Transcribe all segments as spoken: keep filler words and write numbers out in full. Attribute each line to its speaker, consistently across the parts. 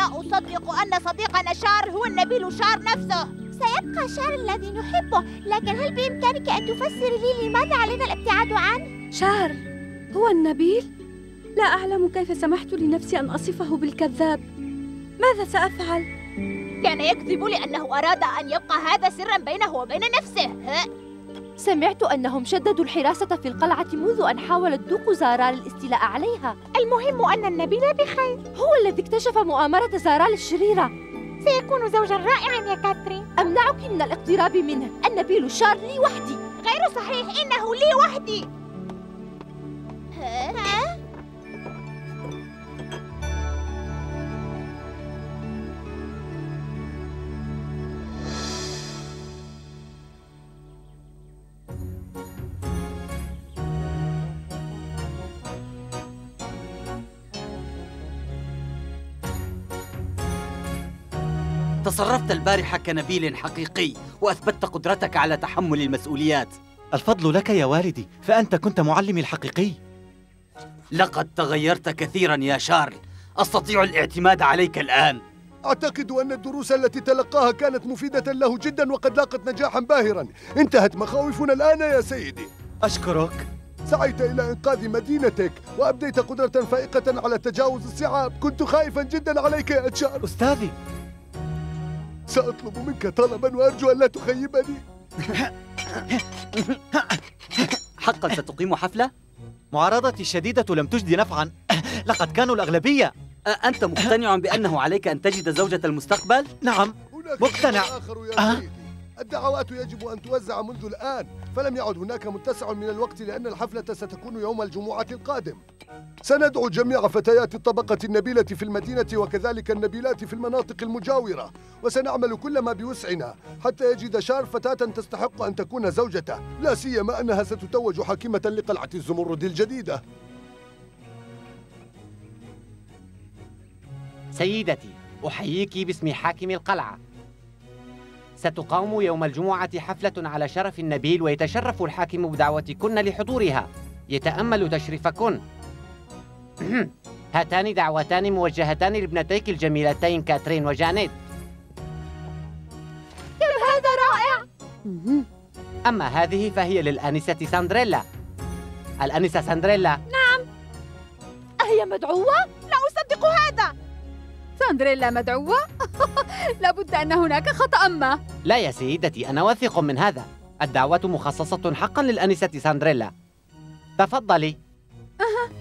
Speaker 1: لا أصدق أن صديقنا شارل هو النبيل شارل نفسه.
Speaker 2: سيبقى شارل الذي نحبه، لكن هل بإمكانك أن تفسري لي لماذا علينا الابتعاد عنه؟
Speaker 3: شارل هو النبيل؟ لا أعلم كيف سمحت لنفسي أن أصفه بالكذاب. ماذا سأفعل؟
Speaker 1: كان يكذب لأنه أراد أن يبقى هذا سراً بينه وبين نفسه.
Speaker 2: سمعت أنهم شددوا الحراسة في القلعة منذ أن حاول الدوق زارال الاستيلاء عليها.
Speaker 1: المهم أن النبيل بخير.
Speaker 2: هو الذي اكتشف مؤامرة زارال الشريرة.
Speaker 1: سيكون زوجاً رائعاً يا كاترين.
Speaker 2: أمنعك من الاقتراب منه. النبيل شارل لي وحدي.
Speaker 1: غير صحيح، إنه لي وحدي. ها؟
Speaker 4: تصرفت البارحة كنبيل حقيقي وأثبتت قدرتك على تحمل المسؤوليات.
Speaker 5: الفضل لك يا والدي، فأنت كنت معلمي الحقيقي.
Speaker 4: لقد تغيرت كثيرا يا شارل، أستطيع الاعتماد عليك الآن.
Speaker 6: أعتقد أن الدروس التي تلقاها كانت مفيدة له جدا وقد لاقت نجاحا باهرا. انتهت مخاوفنا الآن يا سيدي.
Speaker 5: أشكرك.
Speaker 6: سعيت إلى إنقاذ مدينتك وأبديت قدرة فائقة على تجاوز الصعاب. كنت خائفا جدا عليك يا شارل.
Speaker 5: أستاذي،
Speaker 6: سأطلب منك طلبا وأرجو أن لا تخيبني.
Speaker 4: حقا ستقيم حفلة؟
Speaker 5: معارضتي الشديدة لم تجدي نفعا. لقد كانوا الأغلبية.
Speaker 4: أنت مقتنع بأنه عليك أن تجد زوجة المستقبل؟
Speaker 5: نعم مقتنع.
Speaker 6: آخر يا سيدي. الدعوات يجب أن توزع منذ الآن، فلم يعد هناك متسع من الوقت لأن الحفلة ستكون يوم الجمعة القادم. سندعو جميع فتيات الطبقة النبيلة في المدينة وكذلك النبيلات في المناطق المجاورة، وسنعمل كل ما بوسعنا حتى يجد شارل فتاة تستحق أن تكون زوجته، لا سيما أنها ستتوج حاكمة لقلعة الزمرد الجديدة.
Speaker 7: سيدتي، أحييك باسم حاكم القلعة. ستقام يوم الجمعة حفلة على شرف النبيل، ويتشرف الحاكم بدعوتكن لحضورها. يتأمل تشريفكن. هاتان دعوتان موجهتان لابنتيك الجميلتين كاترين وجانيت.
Speaker 1: كم هذا رائع!
Speaker 7: أما هذه فهي للآنسة ساندريلا. الآنسة ساندريلا.
Speaker 2: نعم. أهي مدعوة؟
Speaker 1: لا أصدق هذا.
Speaker 3: ساندريلا مدعوة؟ لابد أن هناك خطأ ما.
Speaker 7: لا يا سيدتي، أنا واثق من هذا. الدعوة مخصصة حقا للآنسة ساندريلا. تفضلي.
Speaker 3: أها.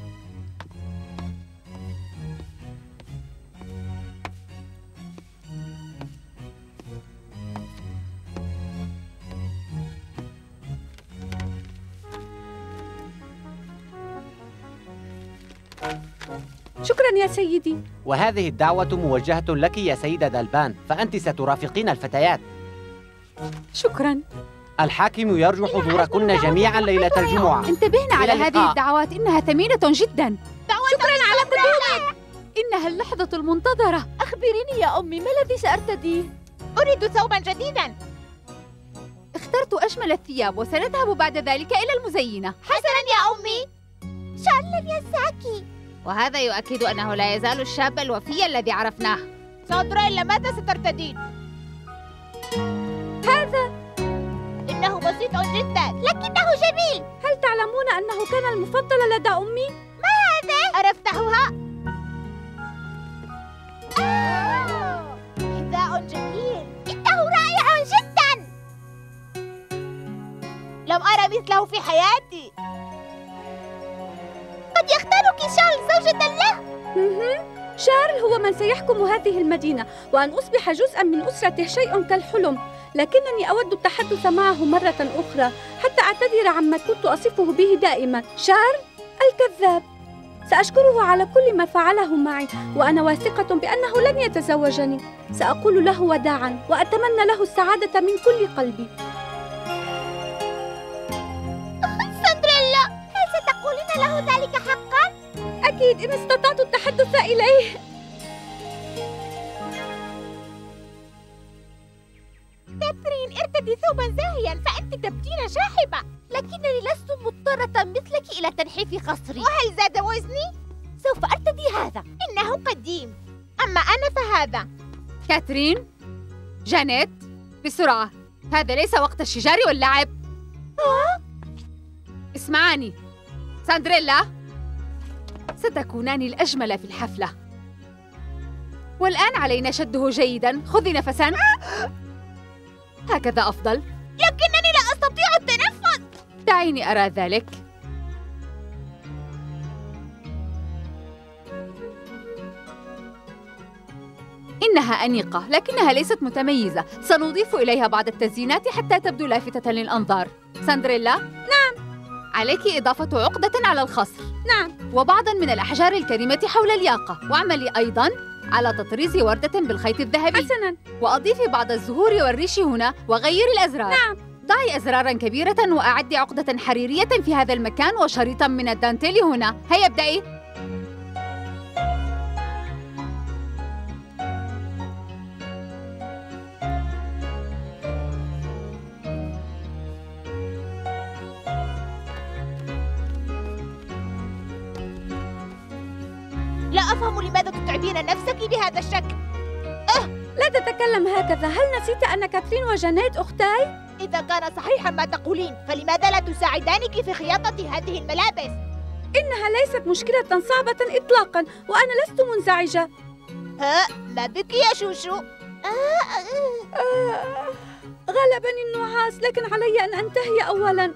Speaker 3: شكرا يا سيدي.
Speaker 7: وهذه الدعوة موجهة لك يا سيدة دلبان، فأنت سترافقين الفتيات.
Speaker 3: شكرا.
Speaker 7: الحاكم يرجو حضوركن جميعا ليلة الجمعة.
Speaker 3: انتبهنا على هذه الدعوات، إنها ثمينة جدا.
Speaker 1: شكرا على قدومك.
Speaker 3: إنها اللحظة المنتظرة.
Speaker 2: أخبريني يا أمي، ما الذي سأرتديه؟
Speaker 1: أريد ثوبا جديدا.
Speaker 3: اخترت أجمل الثياب وسنذهب بعد ذلك إلى المزينة.
Speaker 1: حسنا يا أمي.
Speaker 2: شارل يساكي.
Speaker 1: وهذا يؤكد أنه لا يزال الشاب الوفي الذي عرفناه. ساندريلا، ماذا سترتدين؟
Speaker 3: هذا.
Speaker 1: إنه بسيط جدا لكنه جميل.
Speaker 3: هل تعلمون أنه كان المفضل لدى أمي؟
Speaker 1: ما هذا؟ أرى أفتحها؟ آه، حذاء جميل. إنه رائع جدا. لم أرى مثله في حياتي. قد يختارك شارل زوجة له.
Speaker 3: شارل هو من سيحكم هذه المدينة، وأن أصبح جزءاً من أسرته شيء كالحلم، لكنني أود التحدث معه مرة أخرى حتى أعتذر عما كنت أصفه به دائماً. شارل الكذاب. سأشكره على كل ما فعله معي، وأنا واثقة بأنه لن يتزوجني. سأقول له وداعاً وأتمنى له السعادة من كل قلبي.
Speaker 1: ساندريلا، هل ستقولين له ذلك حقاً؟
Speaker 3: أكيد إن استطعت التحدث إليه.
Speaker 1: كاترين، ارتدي ثوبا زاهيا فأنت تبدين شاحبة.
Speaker 2: لكنني لست مضطرة مثلك إلى تنحيف خصري.
Speaker 1: وهل زاد وزني؟
Speaker 2: سوف أرتدي هذا.
Speaker 1: إنه قديم. أما أنا فهذا.
Speaker 8: كاترين، جانيت، بسرعة، هذا ليس وقت الشجار واللعب. اسمعاني، ساندريلا، ستكونان الأجمل في الحفلة، والآن علينا شده جيداً. خذي نفساً. هكذا أفضل.
Speaker 1: لكنني لا أستطيع التنفس.
Speaker 8: دعيني أرى ذلك. إنها أنيقة لكنها ليست متميزة. سنضيف إليها بعض التزيينات حتى تبدو لافتة للأنظار. ساندريلا؟
Speaker 3: نعم.
Speaker 8: عليك إضافة عقدة على الخصر.
Speaker 3: نعم.
Speaker 8: وبعضاً من الأحجار الكريمة حول الياقة. واعملي أيضاً على تطريز وردة بالخيط الذهبي.
Speaker 3: حسناً.
Speaker 8: وأضيفي بعض الزهور والريش هنا وغيري الأزرار.
Speaker 3: نعم.
Speaker 8: ضعي أزرارا كبيرة وأعدي عقدة حريرية في هذا المكان وشريطا من الدانتيل هنا. هيا ابدأي.
Speaker 1: لا أفهم لماذا تتعبين نفسك بهذا الشكل.
Speaker 3: لا تتكلم هكذا. هل نسيت أن كاترين وجانيت أختاي؟
Speaker 1: إذا كان صحيحا ما تقولين فلماذا لا تساعدانك في خياطة هذه الملابس؟
Speaker 3: إنها ليست مشكلة صعبة إطلاقاً، وأنا لست منزعجة.
Speaker 1: ها، ما بك يا شوشو؟
Speaker 3: آه غلبني النعاس، لكن علي أن أنتهي أولاً.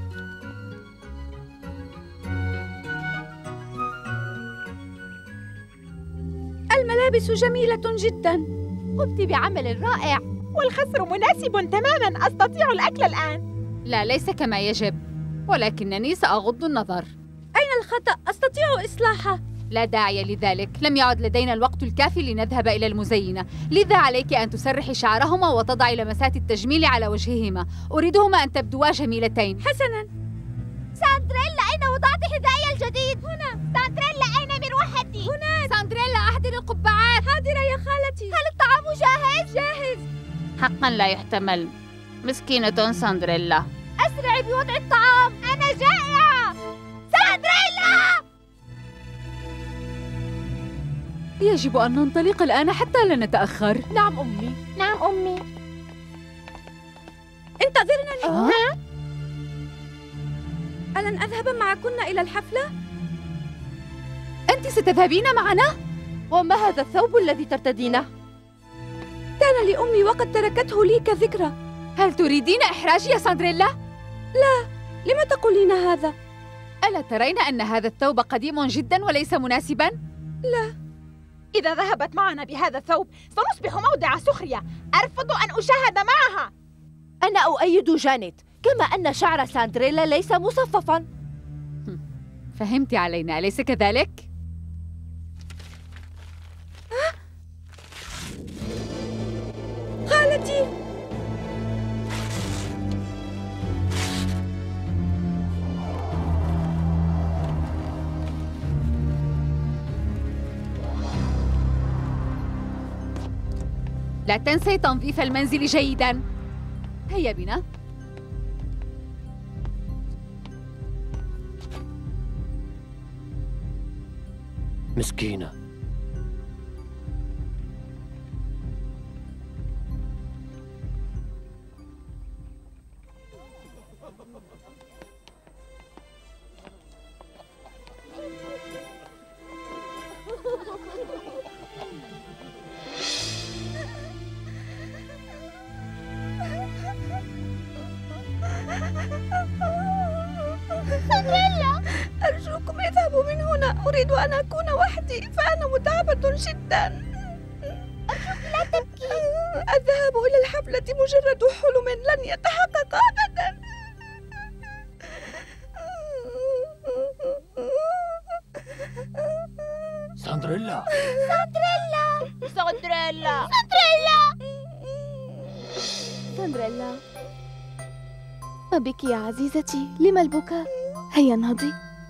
Speaker 3: الملابس جميلة جداً.
Speaker 2: قمت بعمل رائع.
Speaker 1: والخصر مناسب تماماً. أستطيع الأكل الآن.
Speaker 8: لا، ليس كما يجب، ولكنني سأغض النظر.
Speaker 3: أين الخطأ؟ أستطيع إصلاحه.
Speaker 8: لا داعي لذلك. لم يعد لدينا الوقت الكافي لنذهب إلى المزينة، لذا عليك أن تسرحي شعرهما وتضعي لمسات التجميل على وجههما. أريدهما أن تبدوا جميلتين.
Speaker 3: حسناً.
Speaker 1: ساندريلا، أين وضعت حذائي الجديد؟ هنا. ساندريلا، أين مروحتي؟
Speaker 3: هناك.
Speaker 8: ساندريلا، أحضري القبعات.
Speaker 3: حاضرة يا خالتي.
Speaker 1: هل الطعام جاهز؟
Speaker 3: جاهز.
Speaker 8: حقاً لا يحتمل. مسكينة ساندريلا.
Speaker 1: أسرعي بوضع الطعام، أنا جائعة. ساندريلا!
Speaker 8: يجب أن ننطلق الآن حتى لا نتأخر.
Speaker 2: نعم أمي.
Speaker 1: نعم أمي.
Speaker 3: انتظرنني.
Speaker 2: آه؟
Speaker 3: ألن أذهب معكن إلى الحفلة؟
Speaker 8: أنت ستذهبين معنا؟
Speaker 2: وما هذا الثوب الذي ترتدينه؟
Speaker 3: كان لأمي وقد تركته لي كذكرى.
Speaker 8: هل تريدين إحراجي يا ساندريلا؟
Speaker 3: لا، لم تقولين هذا؟
Speaker 8: ألا ترين أن هذا الثوب قديم جداً وليس مناسباً؟
Speaker 3: لا.
Speaker 1: إذا ذهبت معنا بهذا الثوب سنصبح موضع سخرية. أرفض أن أشاهد معها.
Speaker 2: أنا أؤيد جانيت، كما أن شعر ساندريلا ليس مصففاً.
Speaker 8: فهمت علينا، أليس كذلك؟
Speaker 3: خالتي.
Speaker 8: لا تنسي تنظيف المنزل جيداً. هيا بنا.
Speaker 7: مسكينة.
Speaker 3: ساندريلا، أرجوكم اذهبوا من هنا. أريد أن أكون وحدي، فأنا متعبة جدا.
Speaker 1: أرجوك لا تبكي.
Speaker 3: الذهاب إلى الحفلة مجرد حلم لن يتحقق أبدا.
Speaker 7: ساندريلا.
Speaker 1: ساندريلا. ساندريلا. ساندريلا.
Speaker 9: ساندريلا، ما بك يا عزيزتي؟ لما البكاء؟ هيا انهضي.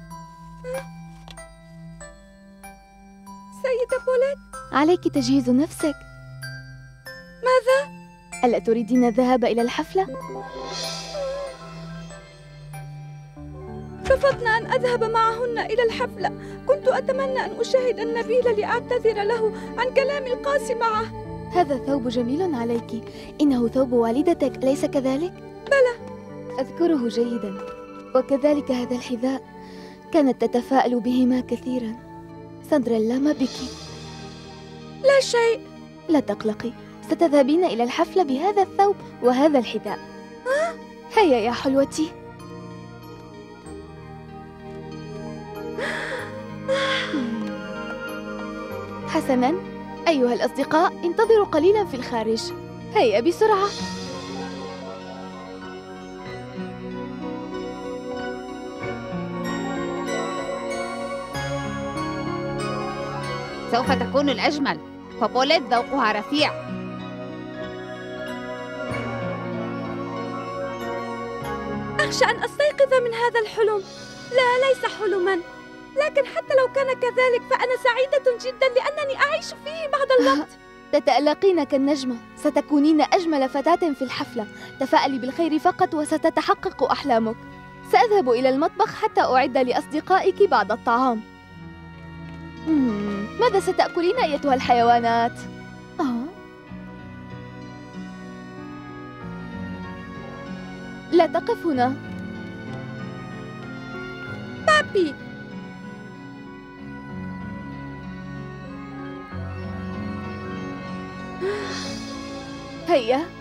Speaker 3: سيدة بوليت،
Speaker 9: عليك تجهيز نفسك.
Speaker 3: ماذا؟
Speaker 9: ألا تريدين الذهاب إلى الحفلة؟
Speaker 3: سوف رفضن أن أذهب معهن إلى الحفلة. كنت أتمنى أن أشاهد النبيل لأعتذر له عن كلامي القاسي معه.
Speaker 9: هذا ثوب جميل عليك، إنه ثوب والدتك أليس كذلك؟
Speaker 3: بلى،
Speaker 9: أذكره جيدا. وكذلك هذا الحذاء، كانت تتفاءل بهما كثيرا. سندريلا، ما بك؟
Speaker 3: لا شيء.
Speaker 9: لا تقلقي، ستذهبين إلى الحفلة بهذا الثوب وهذا الحذاء.
Speaker 3: ها؟
Speaker 9: هيا يا حلوتي. حسناً، أيها الأصدقاء، انتظروا قليلاً في الخارج. هيا بسرعة.
Speaker 1: سوف تكون الأجمل، فبوليت ذوقها رفيع.
Speaker 3: أخشى أن أستيقظ من هذا الحلم. لا، ليس حلماً، لكن حتى لو كان كذلك فأنا سعيدة جداً لأنني أعيش فيه بعض الوقت.
Speaker 9: تتألقين كالنجمة، ستكونين أجمل فتاة في الحفلة. تفائلي بالخير فقط وستتحقق أحلامك. سأذهب إلى المطبخ حتى أعد لأصدقائك بعض الطعام. مم. ماذا ستأكلين أيتها الحيوانات؟ آه. لا تقف هنا.
Speaker 3: بابي،
Speaker 9: هيا.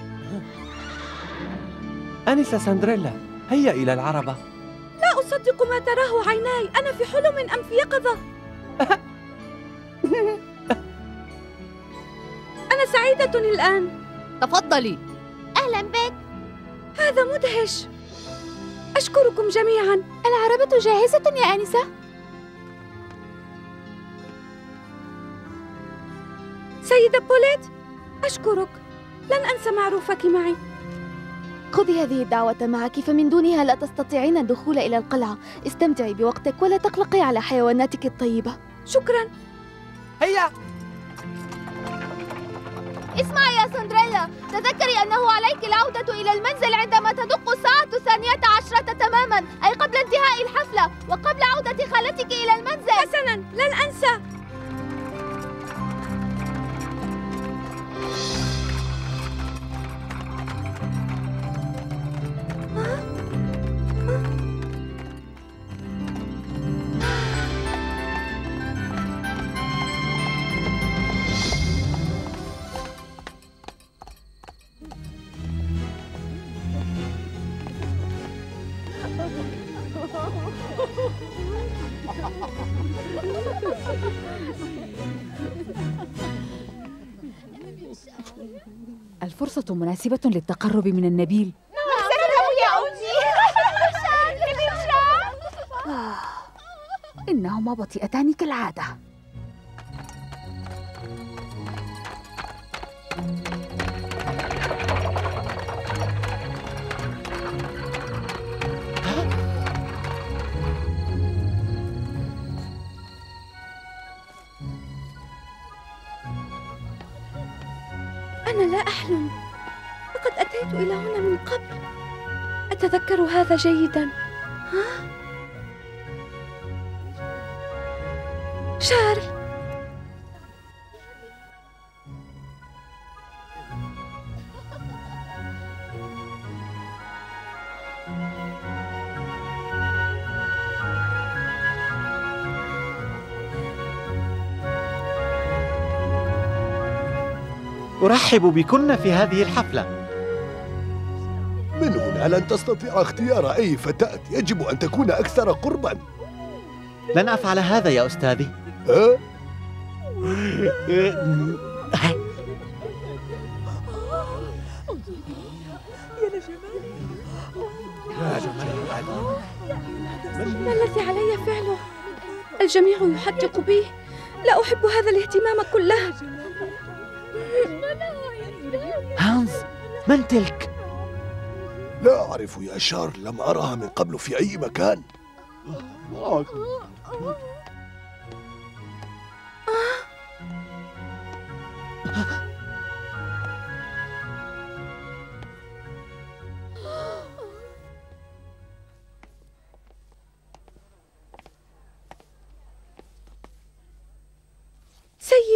Speaker 10: أنسة سندريلا، هيا إلى العربة.
Speaker 3: لا أصدق ما تراه عيناي. أنا في حلم أم في يقظة؟ أنا سعيدة الآن.
Speaker 8: تفضلي.
Speaker 1: أهلا بك.
Speaker 3: هذا مدهش. أشكركم جميعاً.
Speaker 9: العربة جاهزة يا آنسة؟
Speaker 3: سيدة بوليت، أشكرك. لن أنسى معروفك معي.
Speaker 9: خذي هذه الدعوة معك، فمن دونها لا تستطيعين الدخول إلى القلعة. استمتعي بوقتك ولا تقلقي على حيواناتك الطيبة.
Speaker 3: شكراً.
Speaker 10: هيا.
Speaker 9: اسمعي يا سندريلا، تذكري أنه عليك العودة إلى المنزل عندما تدق الساعة الثانية عشرة تماماً، أي قبل انتهاء الحفلة وقبل عودة خالتك إلى المنزل.
Speaker 3: حسناً، لن أنسى.
Speaker 8: الفرصة مناسبة للتقرب من النبيل. إنهما بطيئتان كالعادة.
Speaker 3: أنا لا أحلم، لقد أتيت إلى هنا من قبل. أتذكر هذا جيداً. ها؟ شارل.
Speaker 5: أرحب بكن في هذه الحفلة.
Speaker 6: من هنا لن تستطيع اختيار أي فتاة، يجب أن تكون أكثر قرباً.
Speaker 5: لن أفعل هذا يا أستاذي.
Speaker 6: أه؟
Speaker 3: ما الذي علي فعله؟ الجميع يحدق بي. لا أحب هذا الاهتمام كله.
Speaker 5: هانز، من تلك؟
Speaker 6: لا أعرف يا شارل، لم أراها من قبل في أي مكان.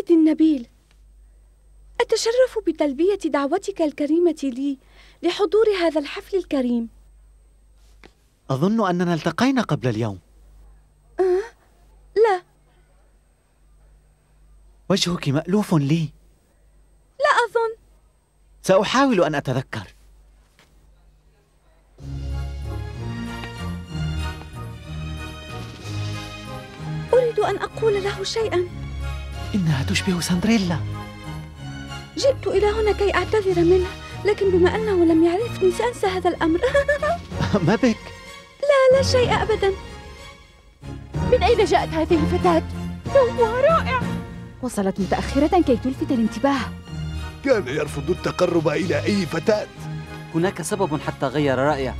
Speaker 3: عبد النبيل، أتشرف بتلبية دعوتك الكريمة لي لحضور هذا الحفل الكريم.
Speaker 5: أظن أننا التقينا قبل اليوم.
Speaker 3: أه؟ لا.
Speaker 5: وجهك مألوف لي.
Speaker 3: لا أظن.
Speaker 5: سأحاول أن أتذكر.
Speaker 3: أريد أن أقول له شيئا.
Speaker 5: إنها تشبه سندريلا.
Speaker 3: جئت إلى هنا كي أعتذر منه، لكن بما أنه لم يعرفني سأنسى هذا الأمر.
Speaker 5: ما بك؟
Speaker 3: لا لا شيء أبدا.
Speaker 2: من أين جاءت هذه الفتاة؟
Speaker 1: جوها رائع. وصلت متأخرة كي تلفت الانتباه.
Speaker 6: كان يرفض التقرب إلى أي فتاة.
Speaker 4: هناك سبب حتى غير رأيه.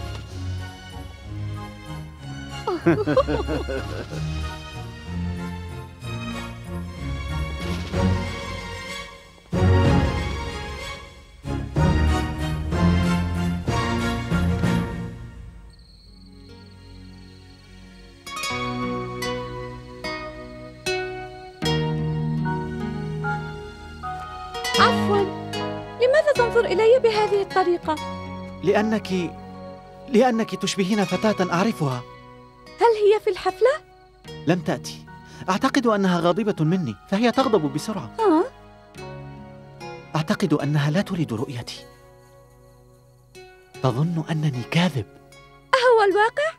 Speaker 3: عفوا، لماذا تنظر إلي بهذه الطريقة؟
Speaker 5: لأنك لأنك تشبهين فتاة أعرفها.
Speaker 3: هل هي في الحفلة؟
Speaker 5: لم تأتي. أعتقد أنها غاضبة مني، فهي تغضب بسرعة.
Speaker 3: آه؟
Speaker 5: أعتقد أنها لا تريد رؤيتي. تظن أنني كاذب.
Speaker 3: أهو الواقع؟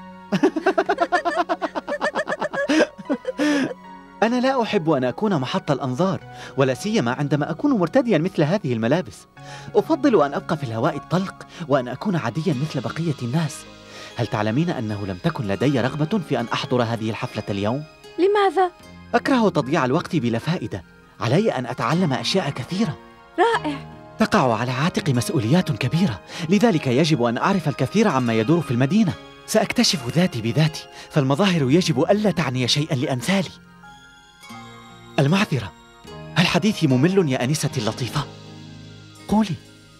Speaker 5: أنا لا أحب أن أكون محط الأنظار، ولا سيما عندما أكون مرتديا مثل هذه الملابس. أفضل أن أبقى في الهواء الطلق وأن أكون عاديا مثل بقية الناس. هل تعلمين أنه لم تكن لدي رغبة في أن أحضر هذه الحفلة اليوم؟
Speaker 3: لماذا؟
Speaker 5: أكره تضييع الوقت بلا فائدة. علي أن أتعلم أشياء كثيرة.
Speaker 3: رائع.
Speaker 5: تقع على عاتقي مسؤوليات كبيرة، لذلك يجب أن أعرف الكثير عما يدور في المدينة. سأكتشف ذاتي بذاتي، فالمظاهر يجب ألا تعني شيئا لأمثالي. المعذرة، هل حديثي ممل يا أنستي اللطيفة؟ قولي.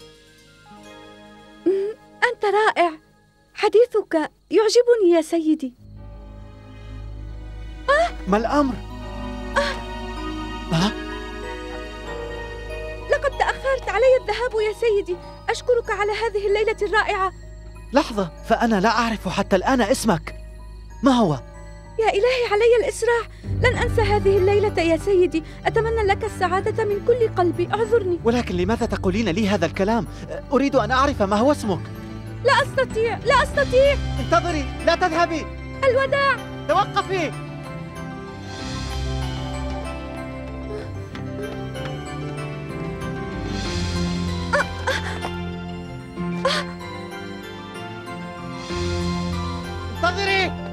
Speaker 3: أنت رائع، حديثك يعجبني يا سيدي.
Speaker 5: آه؟ ما الأمر؟
Speaker 3: آه.
Speaker 5: آه؟
Speaker 3: لقد تأخرت علي الذهاب يا سيدي، أشكرك على هذه الليلة الرائعة.
Speaker 5: لحظة، فأنا لا أعرف حتى الآن اسمك. ما هو؟
Speaker 3: يا إلهي علي الإسراع، لن أنسى هذه الليلة يا سيدي. أتمنى لك السعادة من كل قلبي، اعذرني.
Speaker 5: ولكن لماذا تقولين لي هذا الكلام؟ أريد أن أعرف ما هو اسمك.
Speaker 3: لا أستطيع، لا أستطيع.
Speaker 5: انتظري، لا تذهبي.
Speaker 3: الوداع.
Speaker 5: توقفي. انتظري.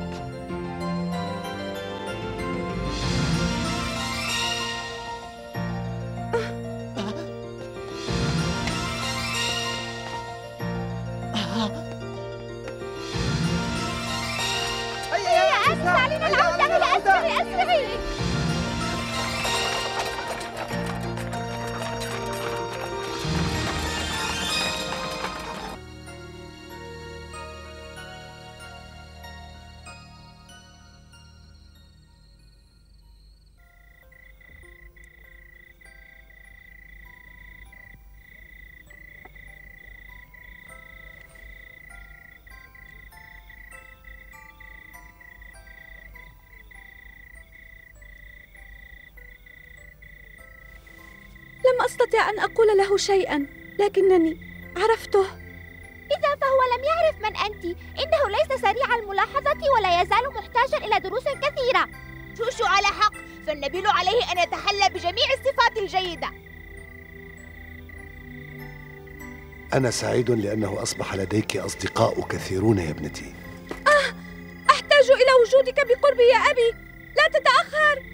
Speaker 3: لم أستطع أن أقول له شيئا، لكنني عرفته.
Speaker 9: إذا فهو لم يعرف من أنت. إنه ليس سريع الملاحظة ولا يزال محتاجا إلى دروس كثيرة.
Speaker 1: شوشو على حق، فالنبيل عليه أن يتحلى بجميع الصفات الجيدة.
Speaker 6: أنا سعيد لأنه أصبح لديك أصدقاء كثيرون يا ابنتي.
Speaker 3: آه، أحتاج إلى وجودك بقربي يا أبي. لا تتأخر.